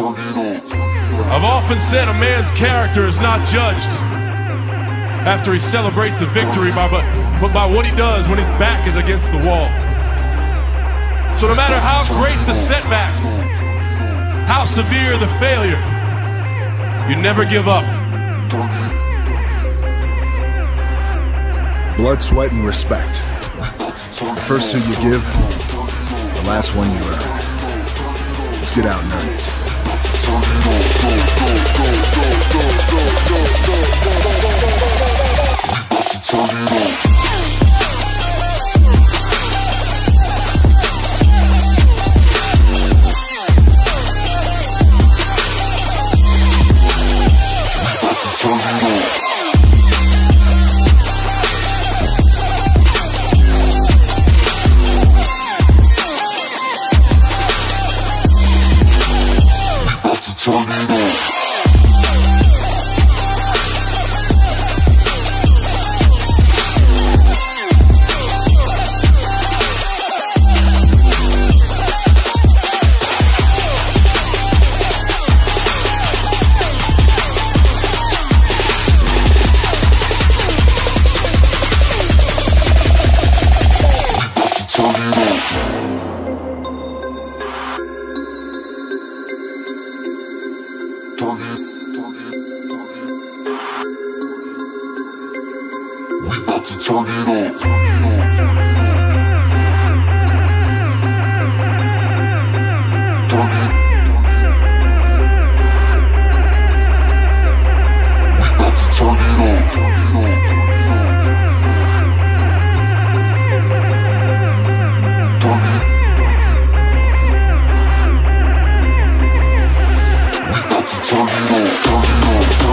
I've often said a man's character is not judged after he celebrates a victory, but by what he does when his back is against the wall. So no matter how great the setback, how severe the failure, you never give up. Blood, sweat, and respect. The first two you give, the last one you earn. Let's get out and earn it.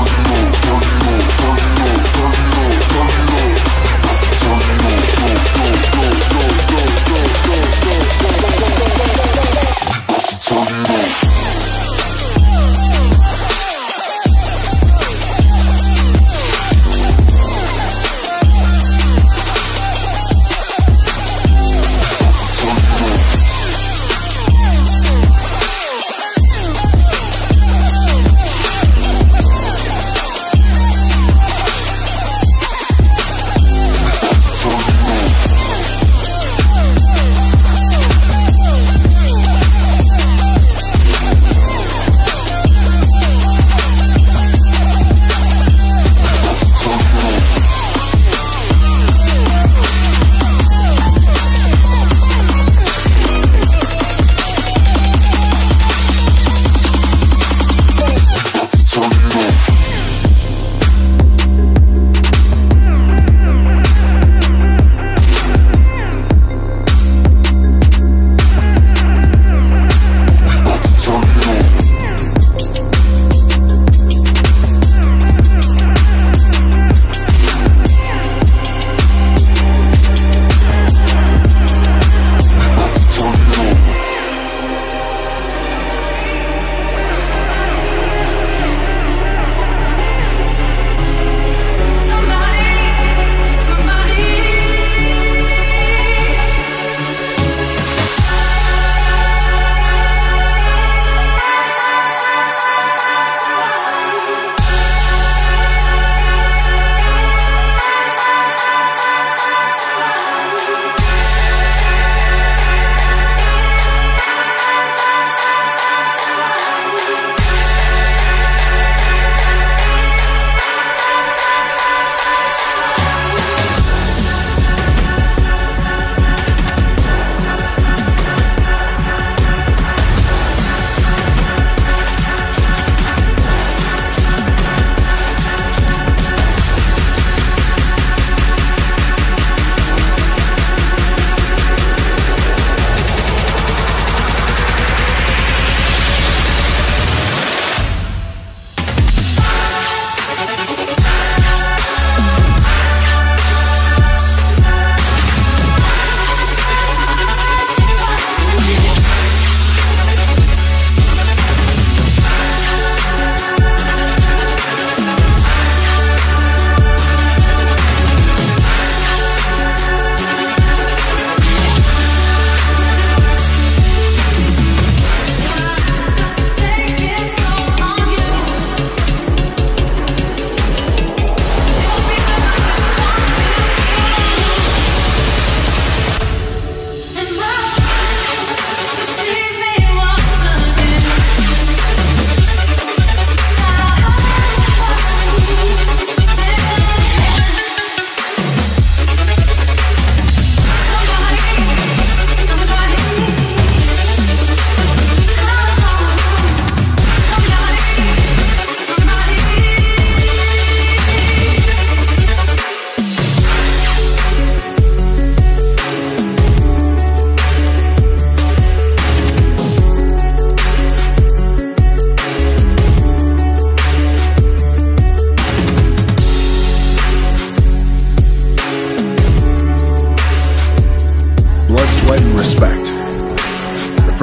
Turn it on.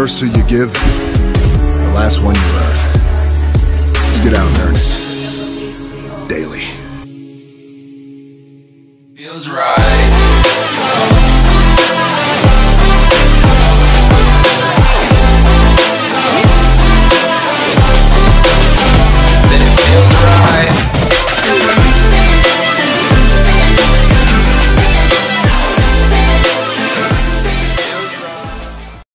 First two you give, the last one you earn. Let's get out and earn it. Daily. Feels right.